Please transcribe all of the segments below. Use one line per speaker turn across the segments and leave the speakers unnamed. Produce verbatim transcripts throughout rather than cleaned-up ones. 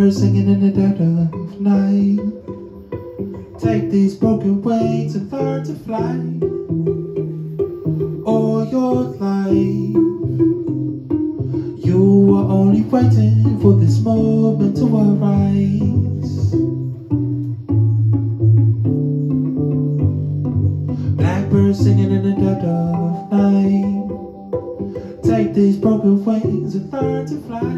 Blackbird singing in the dead of night. Take these broken wings and learn to fly. All your life you were only waiting for this moment to arise. Blackbird singing in the dead of night. Take these broken wings and learn to fly.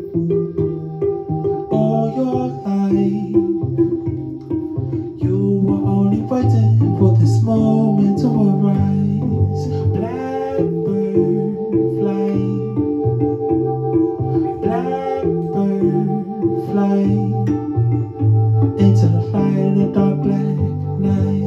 All your life you were only waiting for this moment to arise. Blackbird fly, blackbird fly into the light in the dark black night.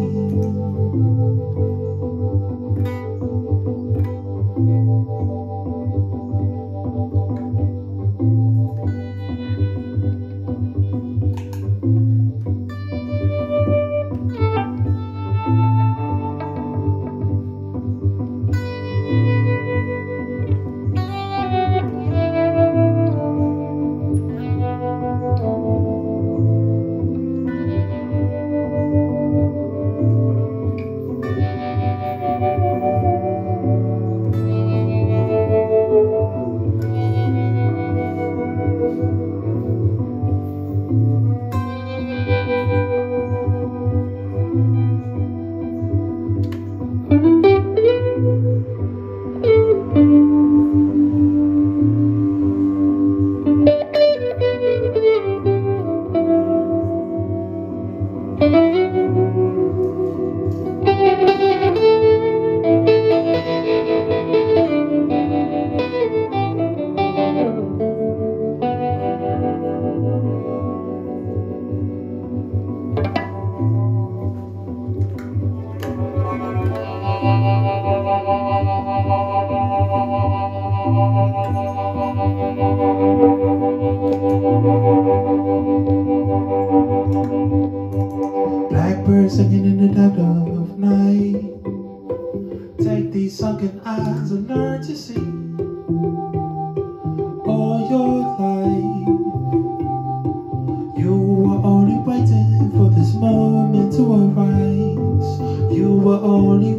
Blackbird singing in the dead of night. Take these sunken eyes and learn to see. All your life you were only waiting for this moment to arise. You were only